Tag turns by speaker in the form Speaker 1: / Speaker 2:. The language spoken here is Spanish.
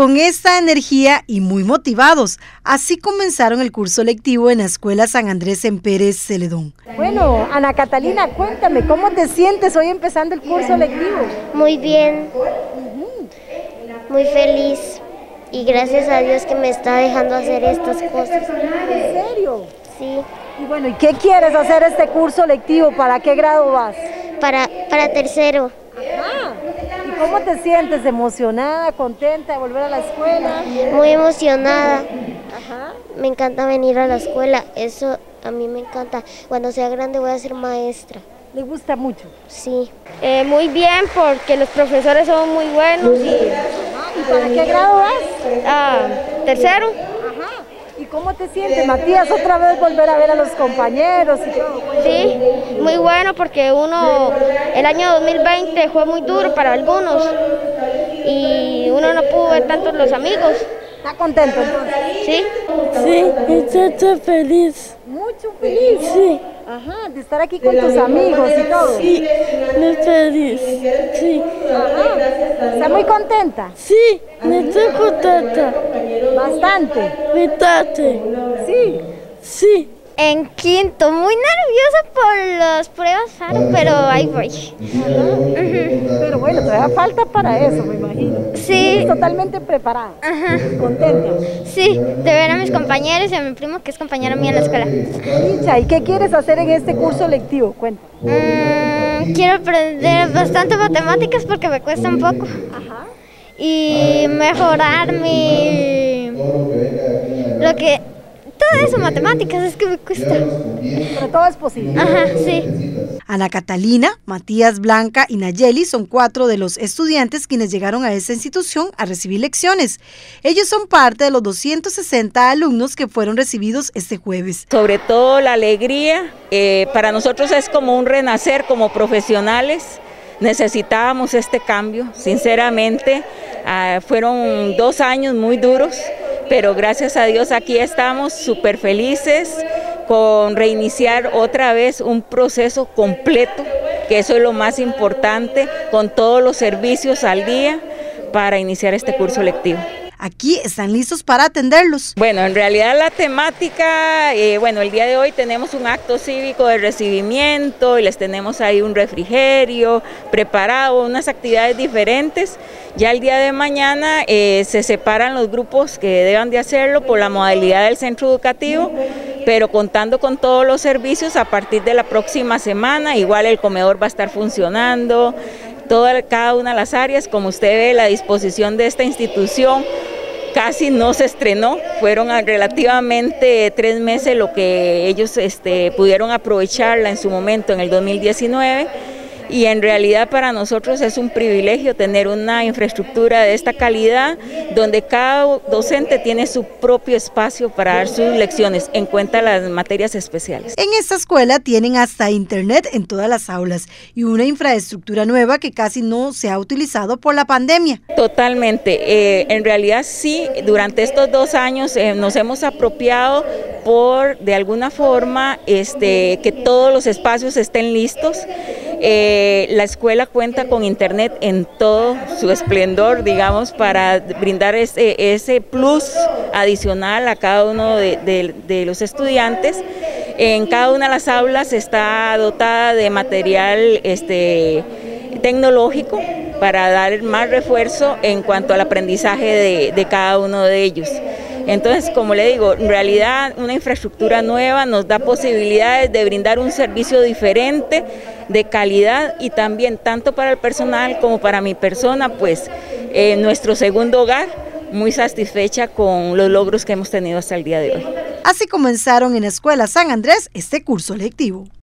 Speaker 1: Con esta energía y muy motivados, así comenzaron el curso lectivo en la Escuela San Andrés en Pérez Celedón.
Speaker 2: Bueno, Ana Catalina, cuéntame, ¿cómo te sientes hoy empezando el curso lectivo?
Speaker 3: Muy bien, muy feliz y gracias a Dios que me está dejando hacer estas cosas.
Speaker 2: ¿En serio?
Speaker 3: Sí.
Speaker 2: Y bueno, ¿y qué quieres hacer este curso lectivo? ¿Para qué grado vas?
Speaker 3: Para tercero.
Speaker 2: Ajá. ¿Y cómo te sientes? ¿Emocionada, contenta de volver a la escuela?
Speaker 3: Muy emocionada.
Speaker 2: Ajá.
Speaker 3: Me encanta venir a la escuela, eso a mí me encanta. Cuando sea grande voy a ser maestra.
Speaker 2: ¿Le gusta mucho?
Speaker 3: Sí.
Speaker 4: Muy bien, porque los profesores son muy buenos.
Speaker 2: ¿Y para qué grado vas?
Speaker 4: Tercero.
Speaker 2: Ajá. ¿Y cómo te sientes, Matías? Otra vez volver a ver a los compañeros y todo.
Speaker 4: Sí, muy bueno porque el año 2020 fue muy duro para algunos y uno no pudo ver tantos los amigos.
Speaker 2: ¿Está contento entonces?
Speaker 4: Sí.
Speaker 5: Sí, estoy feliz.
Speaker 2: Mucho feliz.
Speaker 5: Sí.
Speaker 2: Ajá, de estar aquí con tus amigos y todo.
Speaker 5: Sí, estoy feliz. Sí.
Speaker 2: Ajá. ¿Está muy contenta?
Speaker 5: Sí, estoy contenta.
Speaker 2: Bastante.
Speaker 5: Bastante.
Speaker 2: Sí.
Speaker 5: Sí.
Speaker 4: En quinto, muy nerviosa por las pruebas FARO, pero ahí voy.
Speaker 2: Pero bueno, todavía falta para eso, me imagino.
Speaker 4: Sí.
Speaker 2: ¿Estás totalmente preparada?
Speaker 4: Ajá.
Speaker 2: ¿Contenta?
Speaker 4: Sí, de ver a mis compañeros y a mi primo que es compañero mío en la escuela.
Speaker 2: Licha, ¿y qué quieres hacer en este curso lectivo? Cuenta.
Speaker 4: Quiero aprender bastante matemáticas porque me cuesta un poco.
Speaker 2: Ajá.
Speaker 4: Y mejorar todo eso, matemáticas, es que me cuesta.
Speaker 2: Pero todo es posible.
Speaker 4: Ajá, sí.
Speaker 1: Ana Catalina, Matías, Blanca y Nayeli son 4 de los estudiantes quienes llegaron a esta institución a recibir lecciones. Ellos son parte de los 260 alumnos que fueron recibidos este jueves.
Speaker 6: Sobre todo la alegría, para nosotros es como un renacer como profesionales. Necesitábamos este cambio, sinceramente, fueron 2 años muy duros, pero gracias a Dios aquí estamos súper felices con reiniciar otra vez un proceso completo, que eso es lo más importante, con todos los servicios al día para iniciar este curso lectivo.
Speaker 1: Aquí están listos para atenderlos.
Speaker 6: Bueno, en realidad la temática, el día de hoy tenemos un acto cívico de recibimiento y les tenemos ahí un refrigerio preparado, unas actividades diferentes. Ya el día de mañana se separan los grupos que deban de hacerlo por la modalidad del centro educativo, pero contando con todos los servicios a partir de la próxima semana. Igual el comedor va a estar funcionando, cada una de las áreas, como usted ve, la disposición de esta institución casi no se estrenó, fueron relativamente 3 meses lo que ellos pudieron aprovecharla en su momento en el 2019. Y en realidad para nosotros es un privilegio tener una infraestructura de esta calidad donde cada docente tiene su propio espacio para dar sus lecciones en cuenta las materias especiales.
Speaker 1: En esta escuela tienen hasta internet en todas las aulas y una infraestructura nueva que casi no se ha utilizado por la pandemia.
Speaker 6: Totalmente, en realidad sí, durante estos 2 años nos hemos apropiado por de alguna forma que todos los espacios estén listos. La escuela cuenta con internet en todo su esplendor, digamos, para brindar ese plus adicional a cada uno de los estudiantes. En cada una de las aulas está dotada de material tecnológico para dar más refuerzo en cuanto al aprendizaje de cada uno de ellos. Entonces, como le digo, en realidad una infraestructura nueva nos da posibilidades de brindar un servicio diferente, de calidad y también tanto para el personal como para mi persona, pues nuestro segundo hogar, muy satisfecha con los logros que hemos tenido hasta el día de hoy.
Speaker 1: Así comenzaron en la Escuela San Andrés este curso lectivo.